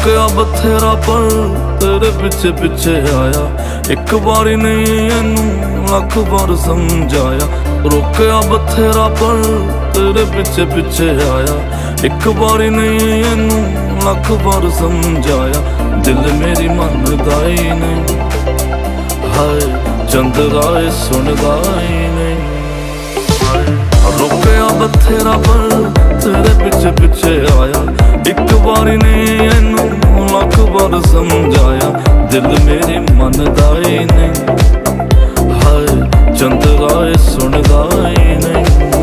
रोकया बथेरा पर तेरे पिछे पिछे आया, एक बारी नहीं इनू लख बार समझाया। रोकया बथेरा पर तेरे पिछे पिछे आया, एक बारी नहीं इनू लख बार समझाया। दिल मेरी मनदा ही नहीं, हाय चंद्रा सुनदा ही नहीं। रोकया बथेरा पर तेरे पिछे पिछे आया, एक बारी नहीं इनू लख बार समझाया। दिल मेरी मनदा ही नहीं, हाय चंद्रा सुनदा ही नहीं।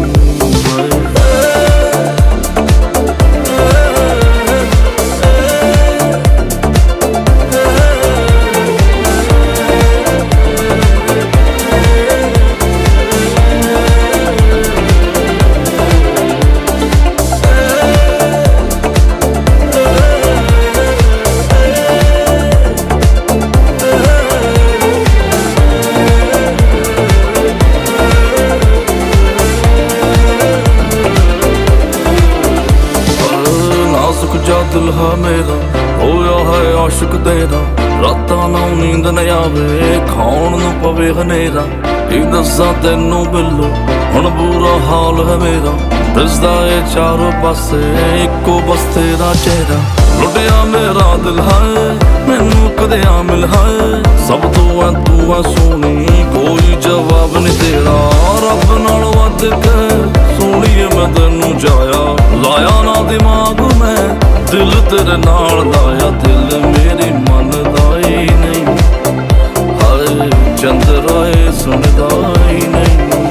दुल्हा मेरा होया है आशिक तेरा, रातां नू नींद न आवे खाण नू पवे हनेरा। की दस्सां तैनू बिल्लो हुण बुरा हाल है मेरा, दसदा ए चारों पासे इक्को बस तेरा चेहरा। लुटिया मेरा दिल है मैनू कदे आ मिल है, सब तो है तू है सोनी कोई जवाब नहीं तेरा। रब नाल वध के सोहणीए मैं तैनू जाया, लाया ना दिमाग में दिल तेरे नाल लाया। दिल मेरी मनदा ही नहीं, हाय चंद्रा सुनदा ही नहीं।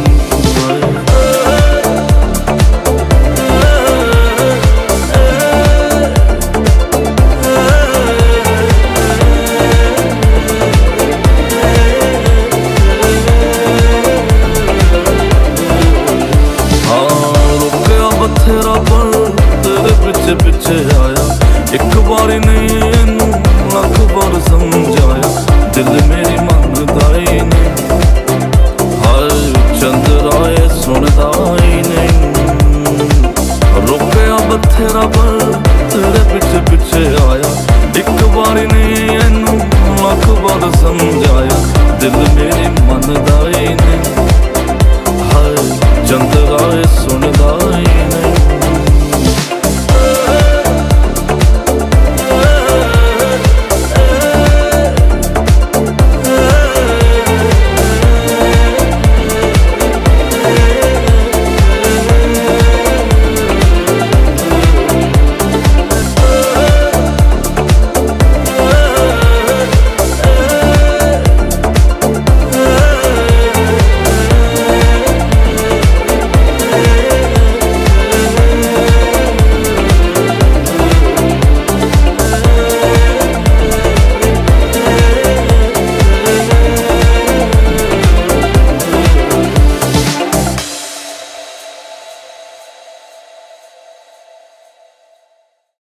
रोकया बथेरा पर तेरे पिछे पिछे आया, एक बारी नहीं इनू लख बार समझाया। दिल मेरी मनदा ही नहीं, हाय चंद्रा सुनदा ही नहीं। रोकया बथेरा पर तेरे पिछे पिछे आया, एक बारी नहीं इनू लख बार समझाया।